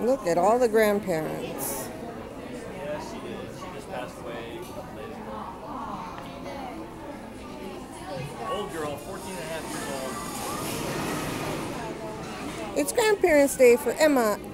Look at all the grandparents. Yeah, she did. She just passed away a couple days ago. Old girl, 14 and a half years old. It's Grandparents' Day for Emma